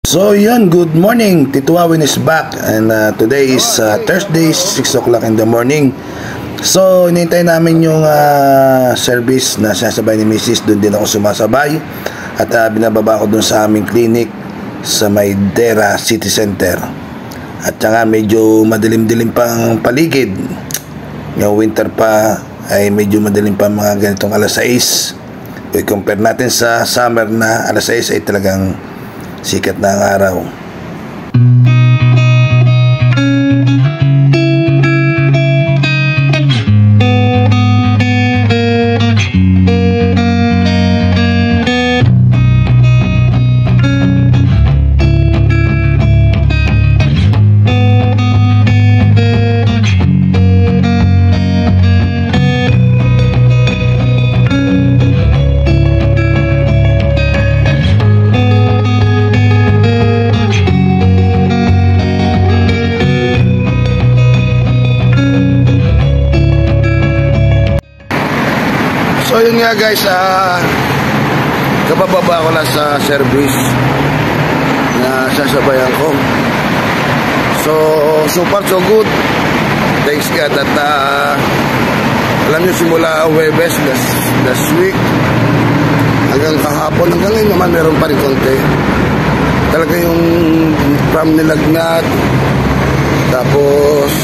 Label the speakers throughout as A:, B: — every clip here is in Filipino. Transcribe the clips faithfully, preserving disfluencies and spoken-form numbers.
A: So yun, good morning. Tito Awin is back and uh, today is uh, Thursday, six o'clock in the morning. So hinihintay namin yung uh, service na sinasabay ni Missus Doon din ako sumasabay. At uh, binababa ko dun sa aming clinic sa Maydera City Center. At saka medyo madilim-dilim pang paligid. Yung winter pa ay medyo madilim pa mga ganitong alas sais. I-compare natin sa summer na alas sais ay talagang sikat na ang araw. So yun nga guys, uh, kabababa ko lang sa service na sasabayan ko. So, so far so good. Thanks God at uh, alam nyo simula Huwebes last, last week hanggang kahapon, hanggang ngayon naman meron pa rin konti. Talaga yung from nilagnat, tapos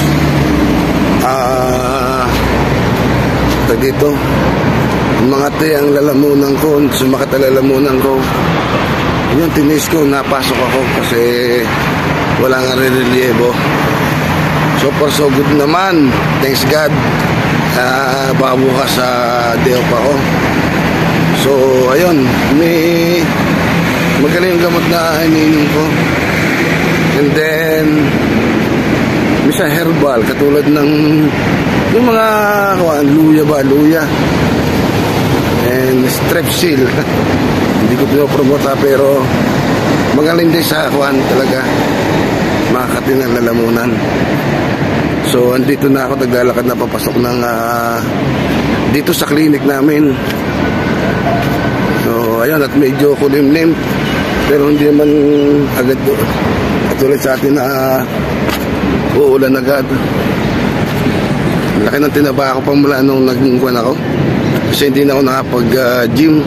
A: ah uh, dito mga te ang lalamunan ko, sumakat ang lalamunan ko. Yun, tinis ko, napasok ako kasi wala nga relievo. So far so good naman, thanks God. Uh, baka bukas sa day off ako. So ayun, may magaling yung gamot na iniinom ko. And then may sa herbal katulad ng yung mga kuwan, luya ba, luya and strepsil. Hindi ko pinopromote pero magaling din sa kuwan talaga, makakatin ng lalamunan. So andito na ako, naglalakad na papasok ng uh, dito sa clinic namin. So ayun, at medyo kulimlim pero hindi naman agad do katulad sa atin na uh, uulan agad. Laki ng tinaba ako pang mula nung naging kuwan ako kasi hindi na ako nakapag-gym.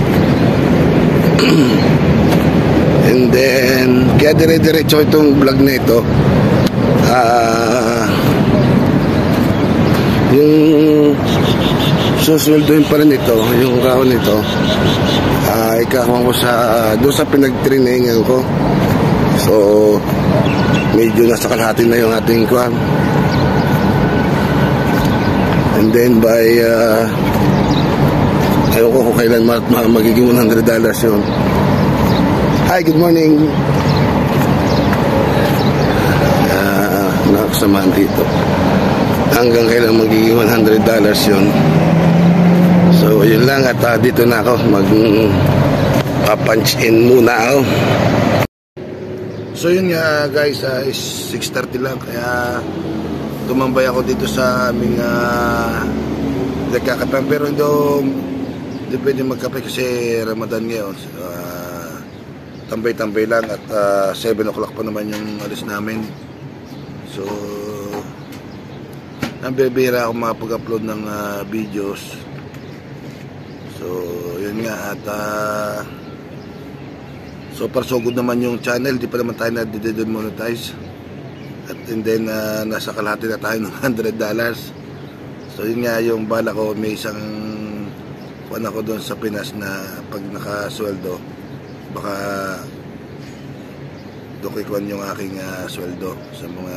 A: Uh, and then kaya dire-diretso itong vlog na ito. Uh, yung susulduin pa rin ito, yung kahon nito, uh, ikakuha ko sa doon sa pinag-trainingan ko. So medyo nasa kalahati na yung ating kuwan. And then by uh, ayaw ko kung kailan magiging one hundred dollars yun. Hi, good morning. Uh, nakasamahan dito. Hanggang kailan magiging one hundred dollars yun. So, yun lang. At uh, dito na ako. Mag-punch in muna ako. So, yun nga guys. Uh, is six thirty lang. Kaya tumambay ako dito sa aming uh, nagkakapan. Pero hindi hindi pwede magkape kasi Ramadan ngayon. Uh, tambay-tambay lang at uh, seven o'clock pa naman yung alis namin. So nabibira ako makapag-upload ng uh, videos. So yun nga. At uh, so far so good naman yung channel. Di pa naman tayo na-demonetize. At and then uh, nasa kalahati na tayo ng one hundred dollars. So yun nga yung bala ko, may isang kuwan ako doon sa Pinas na pag nakasweldo baka doon kikuan yung aking uh, sweldo sa mga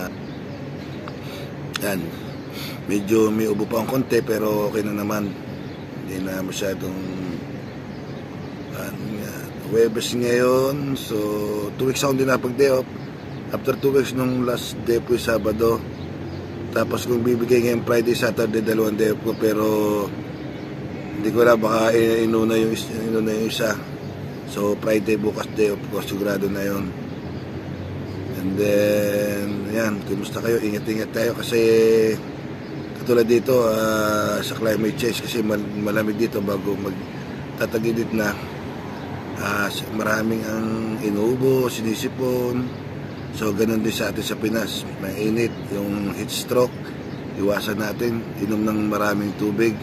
A: yan. Medyo may ubo pa ang konti pero okay na naman, hindi na masyadong uh, Huwebes ngayon. So two weeks ako din na pag day off. After two weeks nung last day po yung Sabado. Tapos kung bibigay ngayon Friday, Saturday, dalawang day off ko pero hindi ko na, baka inuna yung, inuna yung isa. So Friday bukas day off ko, sigurado na yun. And then yan, kumusta kayo? Ingat-ingat tayo kasi katulad dito uh, sa climate change kasi mal malamig dito bago magtatagilid na. uh, maraming ang inuubo, sinisipon. So ganun din sa atin sa Pinas, may init, yung heat stroke, iwasan natin, inom ng maraming tubig.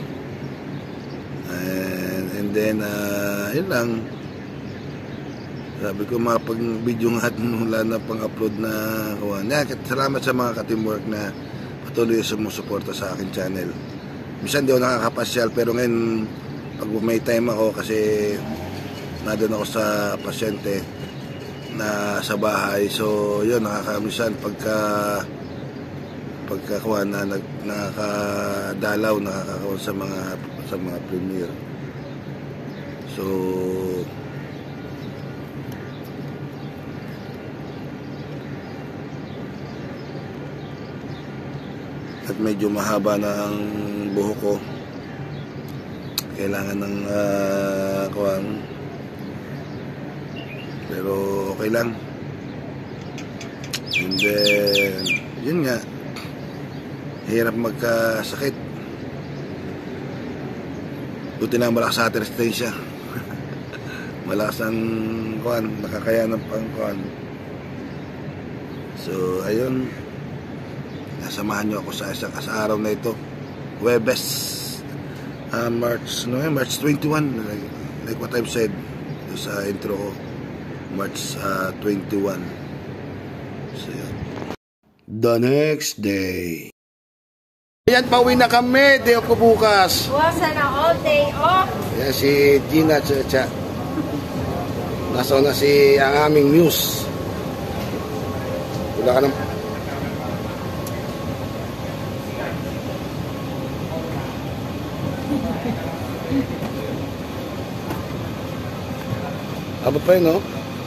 A: And, and then uh, yun lang, sabi ko mapag-video nga wala na pang-upload na kuwan. Salamat sa mga ka-teamwork na patuloy sumusuporta sa akin channel. Minsan di ako nakakapasyal, pero ngayon pag may time ako kasi nandun ako sa pasyente na sa bahay, so yun, nakakamisan pagka pagkakuha na nag, nakakadalaw, nakakakuha sa mga sa mga premiere. So at medyo mahaba na ang buhok ko, kailangan ng uh, kuwan. Pero okay lang. And then yun nga, hirap magkasakit. Buti na malakas sa atin siya. Malakas ang kuwan, nakakayanan pang kuwan. So ayun, nasamahan nyo ako sa isang sa araw na ito, Huwebes, uh, March no, March twenty-one, like, like what I've said sa intro ko, March uh, twenty-one. So yun. The next day, ayan, pauwi na kami, day off ko bukas.
B: Buwasan na all day off.
A: Ayan si Gina Chacha. Nasa na si ang aming muse. Wala ka ng abot pa yun, no?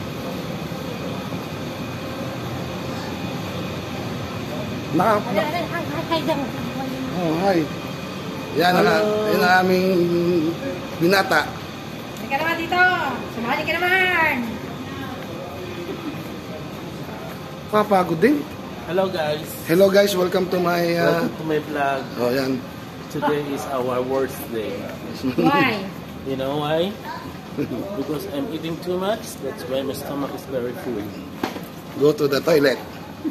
A: Naka, na, oh, hi. Yan ang, yan ang aming binata.
B: Hindi ka naman dito. Sumali ka naman.
A: Papagod din.
C: Hello guys.
A: Hello guys, welcome to my uh,
C: Welcome to my vlog.
A: oh, yan.
C: Today is our worst day.
B: Why?
C: You know why? Because I'm eating too much. That's why my stomach is very full.
A: Go to the toilet.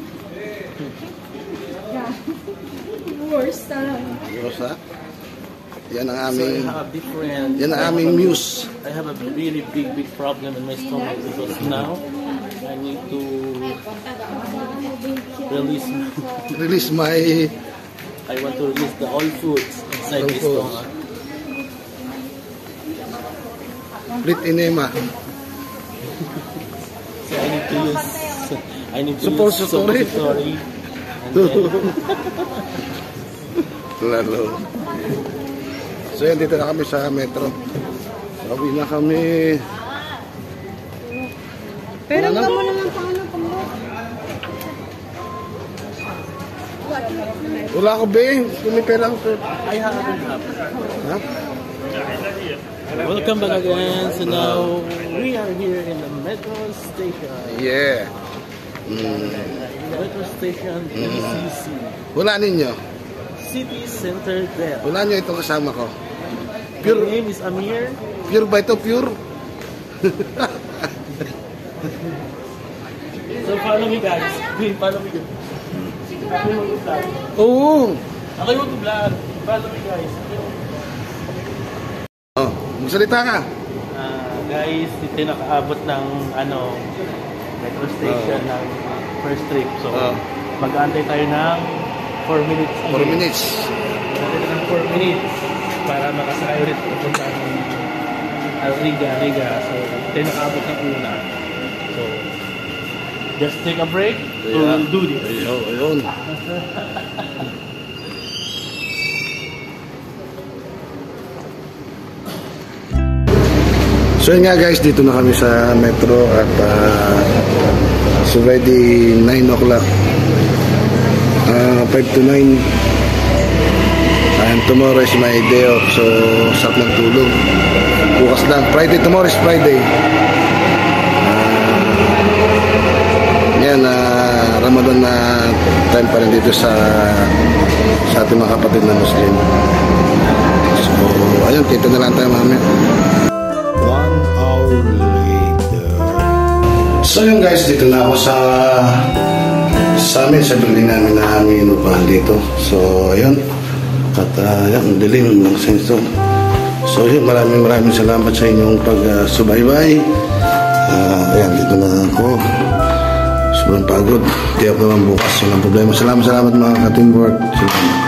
B: Worst talaga.
A: Rosa. Yan ang
C: So I
A: aming
C: have different.
A: yan ang aming muse.
C: I have a really big, big problem in my stomach because now I need to release.
A: Release my
C: I want to release the all foods inside
A: All
C: my
A: foods.
C: stomach.
A: split enema.
C: So I need to use. I need to
A: Suppository.
C: use suppository. And then,
A: Lalo. So yan, dito na kami sa metro. Sabi na kami.
B: Pero
A: Wala
B: ka
A: na.
B: mo naman paano pang
A: Wala ko, be. Kumipera ko.
C: I have enough.
A: Ha?
C: Welcome back again. So now we are here in the metro station.
A: Yeah. Mm.
C: Metro station M C C.
A: Wala ninyo.
C: City Center there.
A: Wala nyo itong kasama ko.
C: My
A: Pure,
C: name is Amir.
A: pure ba ito? Pure?
C: So follow me guys. Please follow me. Ako yung mag-vlog.
A: Oo.
C: Ako yung mag-vlog. Follow me guys.
A: Oh, magsalita ka.
C: Ah, guys, ito yung nakaabot ng ano metro station ng first trip. So
A: Oh.
C: mag-aantay tayo ng four minutes.
A: four minutes.
C: Mag-aantay tayo ng four minutes para makasakay ulit papunta ng Riga, Riga. So ito yung nakaabot ng una. So just take a break to
A: Yeah.
C: do this.
A: Ayun, ayun. So yun nga guys, dito na kami sa metro at uh, it's already nine o'clock, uh, five to nine, and tomorrow is my day off, so sarap ng tulog. Bukas lang, Friday, tomorrow is Friday. uh, yan, uh, Ramadan na time pa rin dito sa sa ating mga kapatid na Muslim. So ayun, kita na lang tayo mamaya. One hour later. So yun guys, dito na ako sa sa amin, sa building namin na aming inupahan dito. So ayun, at uh, yan, dilim ng senso. So yun, maraming maraming salamat sa inyong pag-subaybay. Uh, ayan, dito na ako. Sobrang pagod. Di ako naman bukas, walang problema. Salamat, salamat mga ka-teamwork. Salamat.